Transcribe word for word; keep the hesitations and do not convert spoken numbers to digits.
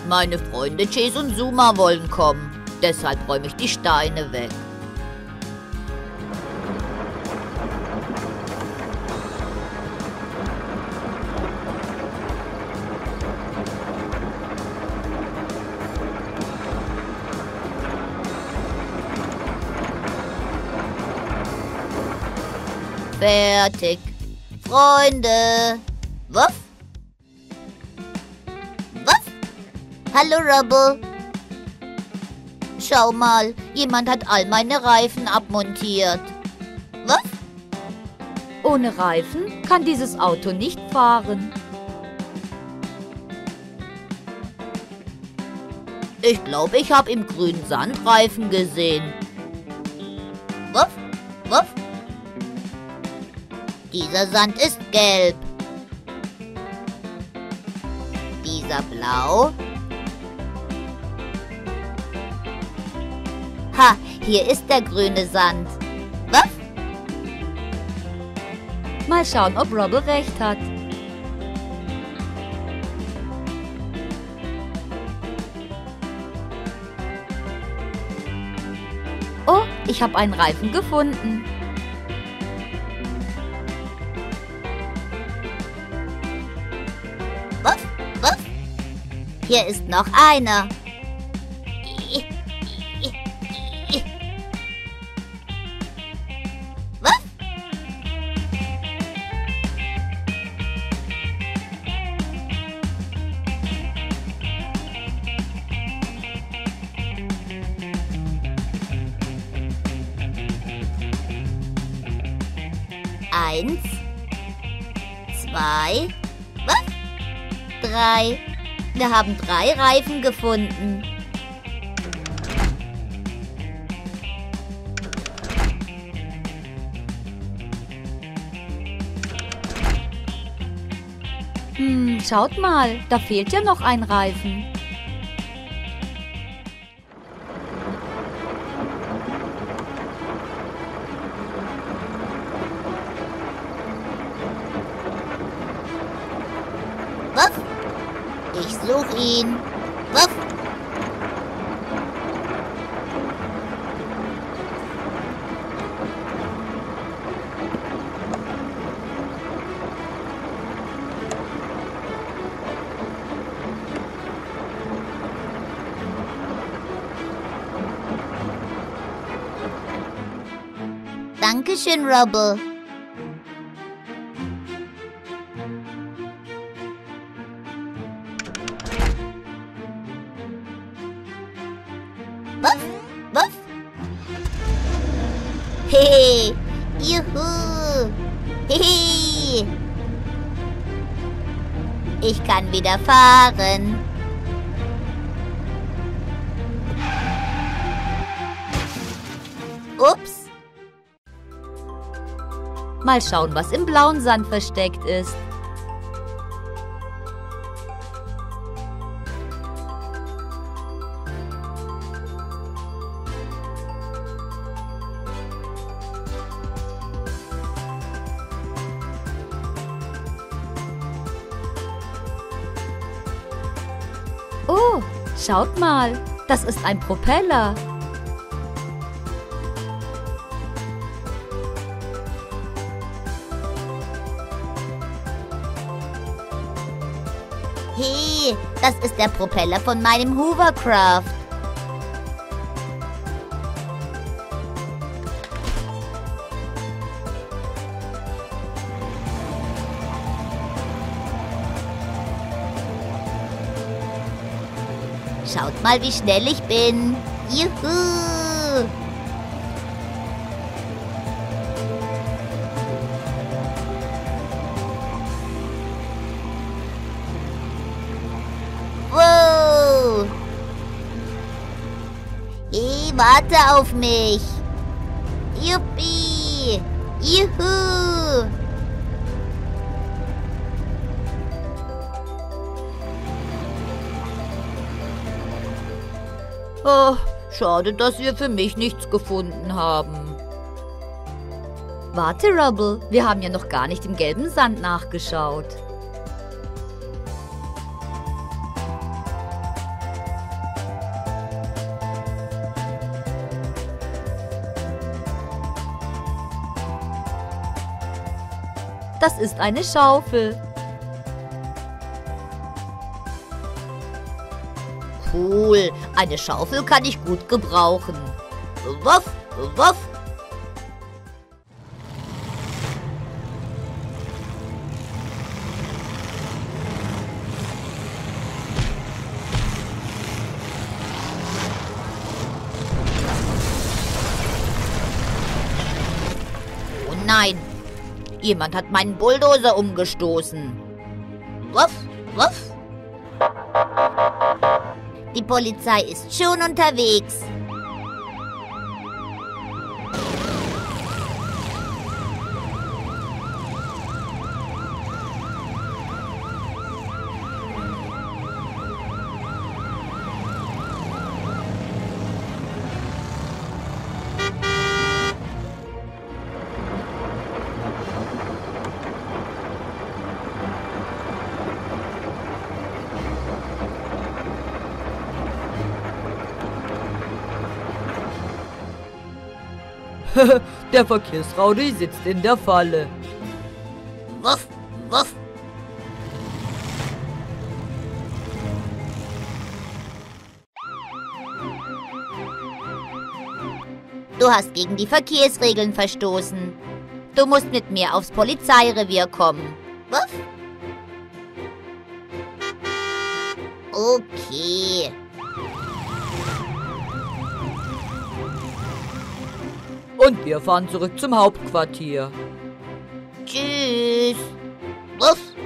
Meine Freunde Chase und Zuma wollen kommen. Deshalb räume ich die Steine weg. Fertig. Freunde. Wuff. Wuff. Hallo, Rubble. Schau mal, jemand hat all meine Reifen abmontiert. Wuff. Ohne Reifen kann dieses Auto nicht fahren. Ich glaube, ich habe im grünen Sand Reifen gesehen. Wuff. Wuff. Dieser Sand ist gelb. Dieser blau. Ha, hier ist der grüne Sand. Was? Mal schauen, ob Rubble recht hat. Oh, ich habe einen Reifen gefunden. Hier ist noch einer. Was? Eins, zwei, was? Drei. Wir haben drei Reifen gefunden. Hm, schaut mal, da fehlt ja noch ein Reifen. Was? Ich suche ihn. Wuff. Dankeschön, Rubble. Was? Was? Hehe! Juhu! Hehe! Ich kann wieder fahren. Ups! Mal schauen, was im blauen Sand versteckt ist. Oh, schaut mal, das ist ein Propeller. Hey, das ist der Propeller von meinem Hovercraft. Schaut mal, wie schnell ich bin. Juhu! Wow! Hey, warte auf mich. Juppie! Juhu! Oh, schade, dass wir für mich nichts gefunden haben. Warte, Rubble, wir haben ja noch gar nicht im gelben Sand nachgeschaut. Das ist eine Schaufel. Cool, eine Schaufel kann ich gut gebrauchen. Wuff, wuff. Oh nein, jemand hat meinen Bulldozer umgestoßen. Wuff, wuff. Die Polizei ist schon unterwegs. Der Verkehrsrowdy sitzt in der Falle. Wuff, wuff. Du hast gegen die Verkehrsregeln verstoßen. Du musst mit mir aufs Polizeirevier kommen. Wuff. Okay. Und wir fahren zurück zum Hauptquartier. Tschüss. Wuff.